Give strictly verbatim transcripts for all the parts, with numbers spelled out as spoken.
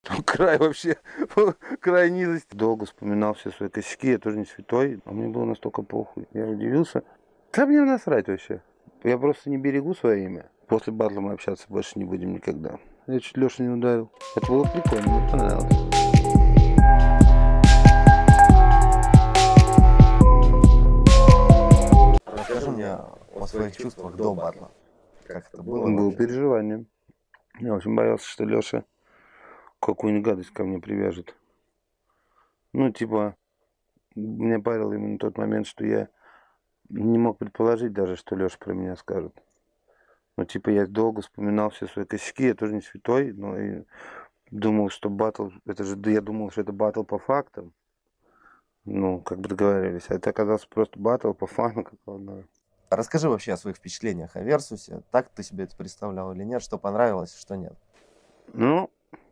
Там край вообще, край низости. Долго вспоминал все свои косяки, я тоже не святой, а мне было настолько похуй. Я удивился. Да мне насрать вообще. Я просто не берегу свое имя. После батла мы общаться больше не будем никогда. Я чуть Лешу не ударил. Это было прикольно, мне понравилось. Расскажи мне о своих чувствах до батла. Как это было? Было вообще? переживание. Я очень боялся, что Леша какую-нибудь гадость ко мне привяжет. Ну, типа, меня парило именно тот момент, что я не мог предположить даже, что Леша про меня скажет. Ну, типа, я долго вспоминал все свои косяки, я тоже не святой, но и думал, что батл, это же, да я думал, что это батл по фактам. Ну, как бы договаривались, а это оказался просто батл по фану какого-то. Расскажи вообще о своих впечатлениях о Версусе. Так ты себе это представлял или нет? Что понравилось, что нет? Ну,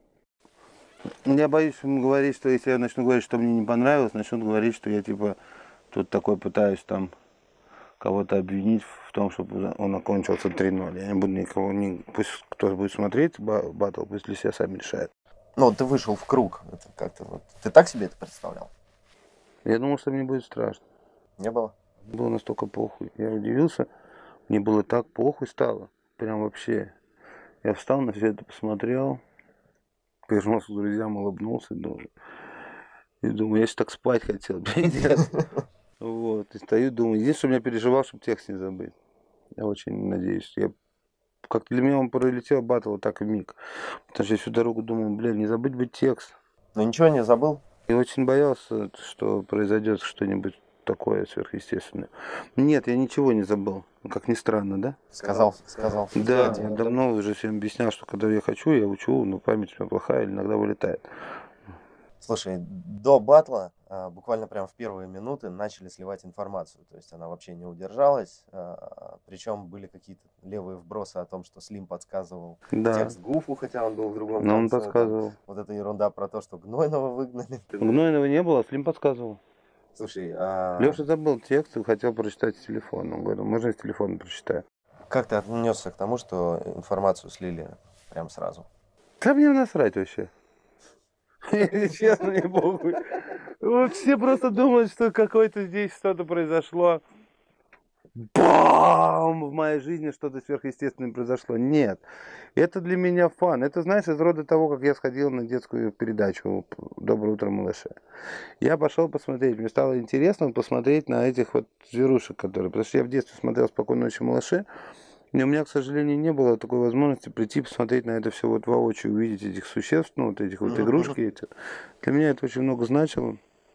я боюсь ему говорить, что если я начну говорить, что мне не понравилось, начнут говорить, что я, типа, тут такой пытаюсь там кого-то обвинить в том, чтобы он окончился три ноль. Я не буду никого, не, пусть кто будет смотреть батл, пусть для себя сами решает. Ну, ты вышел в круг. Это как-то вот. Ты так себе это представлял? Я думал, что мне будет страшно. Не было? Было настолько похуй. Я удивился. Мне было так похуй стало. Прям вообще. Я встал, на все это посмотрел. Повернулся к друзьям, улыбнулся. Думаю, и думаю, я сейчас так спать хотел. Вот. И стою, думаю. Единственное, что я переживал, чтобы текст не забыть. Я очень надеюсь. Я... Как для меня он пролетел батл вот так и миг. Потому что я всю дорогу думал, блин, не забыть бы текст. Ну ничего не забыл? Я очень боялся, что произойдет что-нибудь такое сверхъестественное. Нет, я ничего не забыл. Как ни странно, да? Сказал, сказал. Да, я давно уже всем объяснял, что когда я хочу, я учу, но память у меня плохая, иногда вылетает. Слушай, до батла, а, буквально прям в первые минуты начали сливать информацию. То есть она вообще не удержалась. А, причем были какие-то левые вбросы о том, что Слим подсказывал Да. текст Гуфу, хотя он был в другом Но он конце, подсказывал. там, вот эта ерунда про то, что Гнойного выгнали. Гнойного не было, Слим подсказывал. Слушай, а... Леша забыл текст и хотел прочитать с телефона. Он говорил, можно я с телефона прочитаю? как ты отнесся к тому, что информацию слили прям сразу? Да мне насрать вообще. Честно, не похуй. Вот все просто думают, что какое-то здесь что-то произошло. Бам! В моей жизни что-то сверхъестественное произошло. Нет. Это для меня фан. Это, знаешь, из рода того, как я сходил на детскую передачу «Доброе утро, малыши». Я пошел посмотреть. Мне стало интересно посмотреть на этих вот зверушек, которые... Потому что я в детстве смотрел «Спокойной ночи, малыши». И у меня, к сожалению, не было такой возможности прийти, посмотреть на это все вот воочию, увидеть этих существ, ну, вот этих вот игрушки эти. Для меня это очень много значило,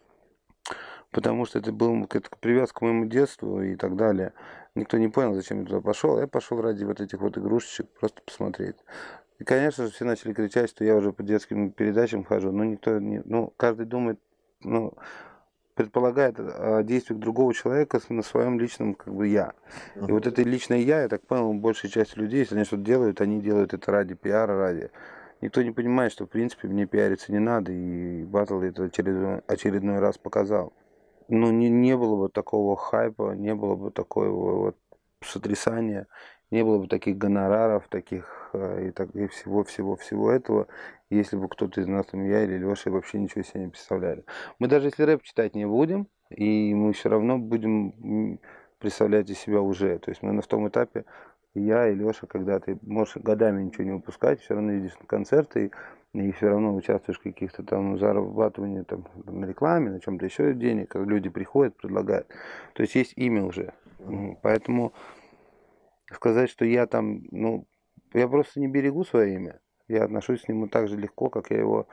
потому что это была какая-то привязка к моему детству и так далее. Никто не понял, зачем я туда пошел. Я пошел ради вот этих вот игрушечек, просто посмотреть. И, конечно же, все начали кричать, что я уже по детским передачам хожу, но никто не... Ну, каждый думает, ну... предполагает о действиях другого человека на своем личном, как бы, я. И вот это личное я, я так понял, большая часть людей, если они что-то делают, они делают это ради пиара, ради. Никто не понимает, что, в принципе, мне пиариться не надо, и батл это очередной, очередной раз показал. Ну, не, не было бы такого хайпа, не было бы такого вот сотрясания, не было бы таких гонораров, таких и, так, и всего-всего-всего этого, если бы кто-то из нас, там, я или Леша, вообще ничего себе не представляли. Мы даже если рэп читать не будем, и мы все равно будем представлять из себя уже. То есть мы на том этапе, я и Леша, когда ты можешь годами ничего не выпускать, все равно едешь на концерты, и, и все равно участвуешь в каких-то там зарабатывании там, на рекламе, на чем-то еще денег, люди приходят, предлагают. То есть есть имя уже. Поэтому сказать, что я там, ну, я просто не берегу свое имя. Я отношусь к нему так же легко, как я его,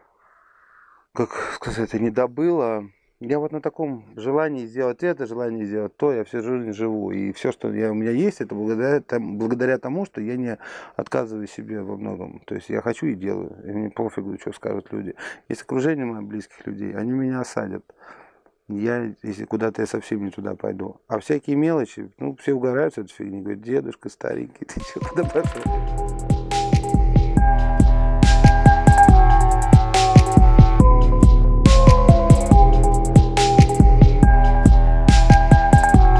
как сказать, не добыл, а я вот на таком желании сделать это, желании сделать то, я всю жизнь живу. И все, что я, у меня есть, это благодаря, там, благодаря тому, что я не отказываю себе во многом. То есть я хочу и делаю. И мне пофигу, что скажут люди. Есть окружение моих близких людей, они меня осадят. Я, если куда-то я совсем не туда пойду. А всякие мелочи, ну, все угорают с этой фигни. Говорят, дедушка старенький, ты что, куда пошел?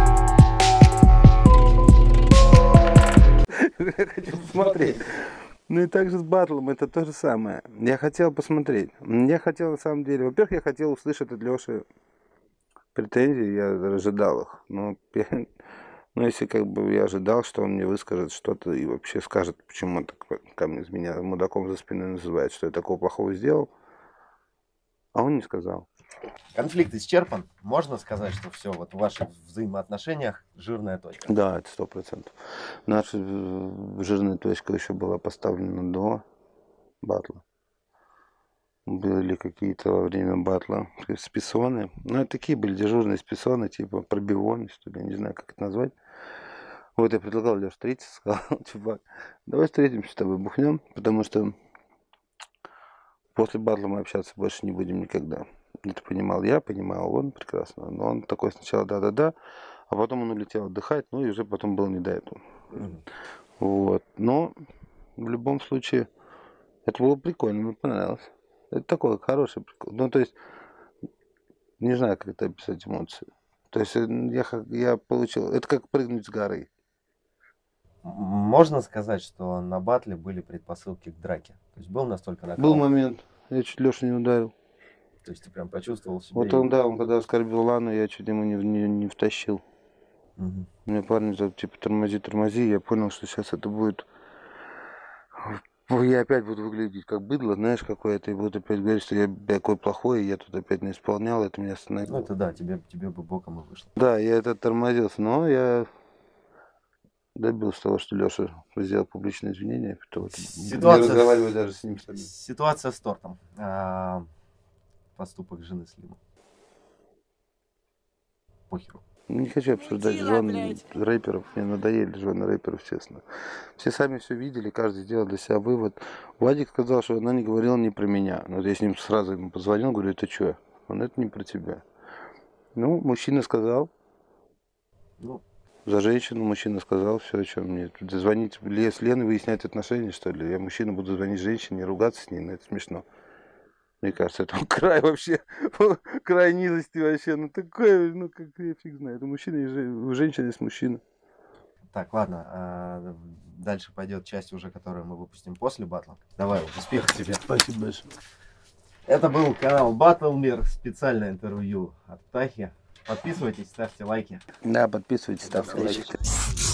Я хочу посмотреть. Ну и также с батлом это то же самое. Я хотел посмотреть. Я хотел на самом деле, во-первых, я хотел услышать от Леши претензии, я ожидал их. Но, я- но если как бы я ожидал, что он мне выскажет что-то и вообще скажет, почему он так ко мне из меня мудаком за спиной называет, что я такого плохого сделал, а он не сказал. Конфликт исчерпан. Можно сказать, что все, вот в ваших взаимоотношениях жирная точка. Да, это сто процентов. Наша э, жирная точка еще была поставлена до батла. Были какие-то во время батла списоны. Ну, это такие были дежурные списоны, типа пробивоны, что ли, я не знаю, как это назвать. Вот я предлагал Леш встретиться, сказал, чувак, давай встретимся с тобой, бухнем, потому что после батла мы общаться больше не будем никогда. Это понимал я, понимал он прекрасно. Но он такой сначала да-да-да, а потом он улетел отдыхать, ну и уже потом было не до этого. Мгм. Вот. Но в любом случае это было прикольно, мне понравилось. Это такой хороший прикол. Ну, то есть, не знаю, как это описать эмоции. То есть э, я, ха- я получил... Это как прыгнуть с горы. М, Можно сказать, что на батле были предпосылки к драке. То есть был настолько накал. Был момент, я чуть Лешу не ударил. То есть ты прям почувствовал себя. Вот и- он, да, он когда оскорбил Лану, я чуть ему не, не, не втащил. Мгм. Мне парни зовут, типа, тормози, тормози. Я понял, что сейчас это будет... Ой, я опять буду выглядеть как быдло, знаешь, какое-то. И буду опять говорить, что я такой плохой, и я тут опять не исполнял, это меня Ну остановило. это да, тебе, тебе бы боком и вышло. Да, я это тормозился, но я добился того, что Леша сделал публичное извинение. То вот не Ситуация, разговариваю даже с ним. самим. ситуация с тортом. А, поступок жены Слима. Похеру. Не хочу обсуждать Мудила, жен блядь. рэперов. Мне надоели жены рэперов, честно. Все сами все видели, каждый сделал для себя вывод. Вадик сказал, что она не говорила не про меня. Но вот я с ним сразу ему позвонил, говорю, это что? Он, это не про тебя. Ну, мужчина сказал, Ну, за женщину мужчина сказал, все, о чем мне. Тут звонить Ле- с Леной, выяснять отношения, что ли? Я мужчина буду звонить женщине, ругаться с ней, ну это смешно. Мне кажется, это край вообще, край низости вообще. Ну такое, ну как я фиг знает. У мужчины и же- у женщины есть мужчина. так, ладно. а, дальше пойдет часть уже, которую мы выпустим после батла. Давай, успехов тебе. Спасибо большое. Это был канал Баттлмир, специальное интервью от Птахи. Подписывайтесь, ставьте лайки. Да, подписывайтесь, До ставьте лайки. встречи.